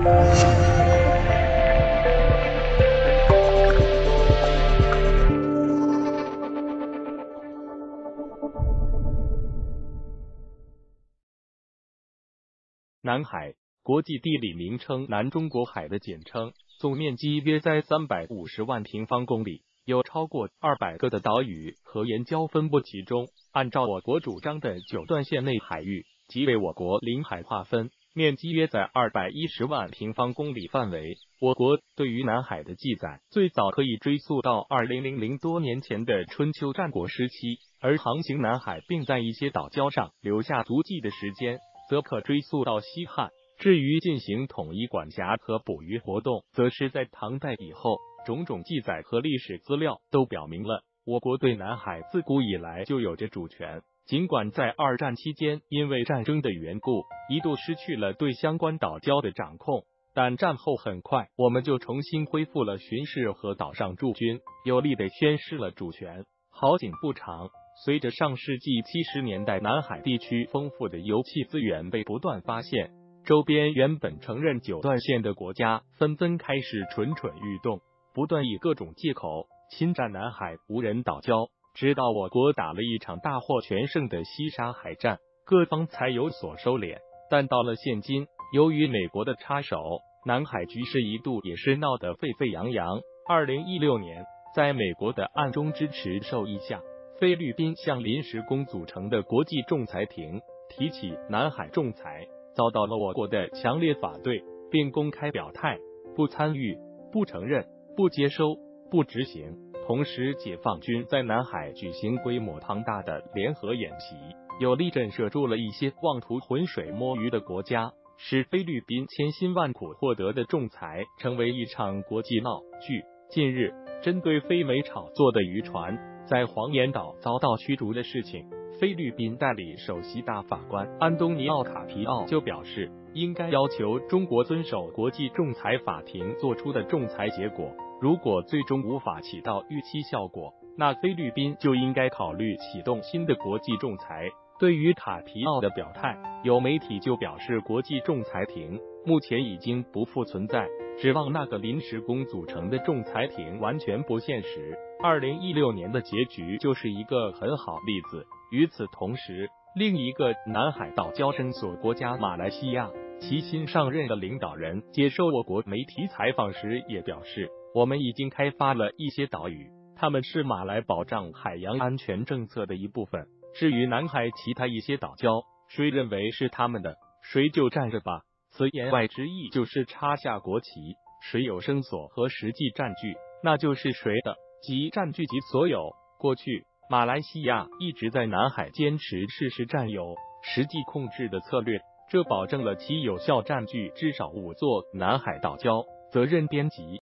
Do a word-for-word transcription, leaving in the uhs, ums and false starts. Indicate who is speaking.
Speaker 1: 南海，国际地理名称，南中国海的简称，总面积约在三百五十万平方公里，有超过二百个的岛屿和岩礁分布其中。按照我国主张的九段线内海域，即为我国领海划分，面积约在二百一十万平方公里范围。我国对于南海的记载，最早可以追溯到二零零零多年前的春秋战国时期，而航行南海并在一些岛礁上留下足迹的时间，则可追溯到西汉。至于进行统一管辖和捕鱼活动，则是在唐代以后。种种记载和历史资料都表明了，我国对南海自古以来就有着主权。尽管在二战期间因为战争的缘故，一度失去了对相关岛礁的掌控，但战后很快我们就重新恢复了巡视和岛上驻军，有力地宣示了主权。好景不长，随着上世纪七十年代南海地区丰富的油气资源被不断发现，周边原本承认九段线的国家纷纷开始蠢蠢欲动，不断以各种借口侵占南海无人岛礁，直到我国打了一场大获全胜的西沙海战，各方才有所收敛。但到了现今，由于美国的插手，南海局势一度也是闹得沸沸扬扬。二零一六年，在美国的暗中支持授意下，菲律宾向临时工组成的国际仲裁庭提起南海仲裁，遭到了我国的强烈反对，并公开表态不参与、不承认、不接收、不执行。同时，解放军在南海举行规模庞大的联合演习，有力震慑住了一些妄图浑水摸鱼的国家，使菲律宾千辛万苦获得的仲裁成为一场国际闹剧。近日，针对非美炒作的渔船在黄岩岛遭到驱逐的事情，菲律宾代理首席大法官安东尼奥·卡皮奥就表示，应该要求中国遵守国际仲裁法庭作出的仲裁结果，如果最终无法起到预期效果，那菲律宾就应该考虑启动新的国际仲裁。对于卡皮奥的表态，有媒体就表示，国际仲裁庭目前已经不复存在，指望那个临时工组成的仲裁庭完全不现实。二零一六年的结局就是一个很好例子。与此同时，另一个南海岛礁声索国家马来西亚，其新上任的领导人接受我国媒体采访时也表示，我们已经开发了一些岛屿，他们是马来保障海洋安全政策的一部分。至于南海其他一些岛礁，谁认为是他们的，谁就占着吧。此言外之意就是插下国旗，谁有声索和实际占据，那就是谁的，即占据其所有。过去，马来西亚一直在南海坚持事实占有、实际控制的策略，这保证了其有效占据至少五座南海岛礁。责任编辑